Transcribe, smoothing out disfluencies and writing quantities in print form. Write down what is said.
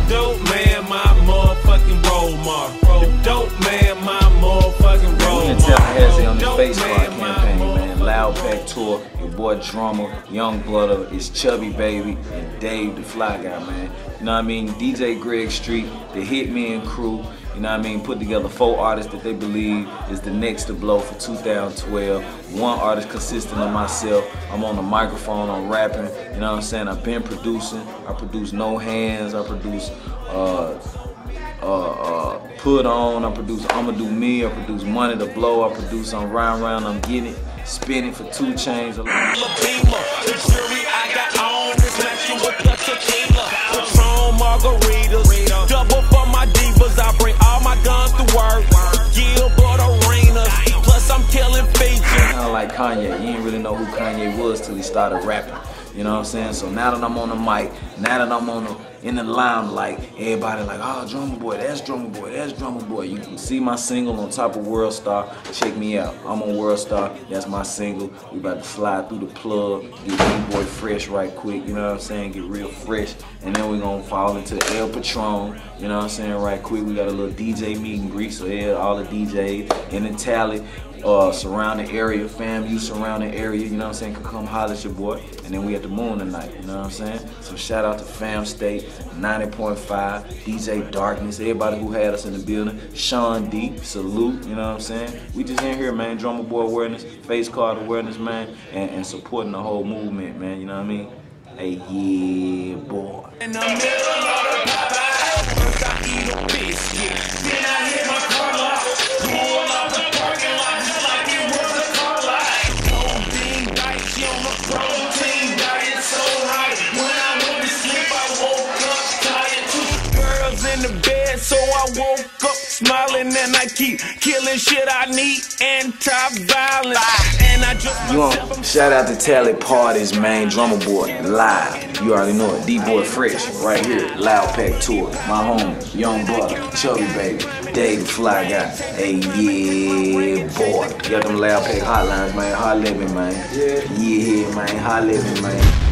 dope man, my motherfucking role model. The dope man, my motherfucking role model. We in Tallahassee on the Face Squad campaign, man. Loud Pack Tour, your boy Drumma, Young Brother, it's Chubby Baby, and Dave the Fly Guy, man. You know what I mean? DJ Greg Street, the Hitman crew. You know what I mean? Put together 4 artists that they believe is the next to blow for 2012. 1 artist consisting of myself. I'm on the microphone, I'm rapping. You know what I'm saying? I've been producing. I produce No Hands. I produce Put On. I produce I'ma Do Me. I produce Money to Blow. I produce I'm Round Round, I'm Getting It. Spinning for 2 Chainz. Margaritas, double for my divas. I bring all my guns to work. Gilbert arenas, plus I'm killing features. Kinda like Kanye. You didn't really know who Kanye was till he started rapping. You know what I'm saying? So now that I'm on the mic, now that I'm in the limelight, everybody like, oh, Drumma Boy, that's Drumma Boy, that's Drumma Boy. You can see my single on top of World Star. Check me out. I'm on World Star. That's my single. We about to slide through the plug, get D-Boy fresh right quick. You know what I'm saying? Get real fresh. And then we're going to fall into El Patron. You know what I'm saying? Right quick. We got a little DJ meet and greet. So yeah, all the DJs in the Tally. Surrounding area, FAMU surrounding area, you know what I'm saying, can come holler at your boy. And then we at the Moon tonight, you know what I'm saying? So shout out to Fam State, 90.5, DJ Darkness, everybody who had us in the building, Sean D, salute, you know what I'm saying? We just in here, man, Drumma Boy awareness, face card awareness, man, and supporting the whole movement, man, you know what I mean? Hey, yeah, boy. In the middle of the first I eat a biscuit, then I hit my car lot, pull out the parking lot. Protein diet so right. When I went to sleep, I woke up tired. 2 girls in the bed, so I woke up smiling, and I keep killing shit. I need anti-violence, and I just. You want shout out to Tally Parties, man. Drumma Boy live. You already know it. D-Boy fresh right here. Loud Pack Tour. My homie, Young Brother, Chubby Baby, Dave the Fly Guy. Hey, yeah, boy. Got them Loud Pack hotlines, man. Holla at me, man. Yeah, man. Holla at me, man.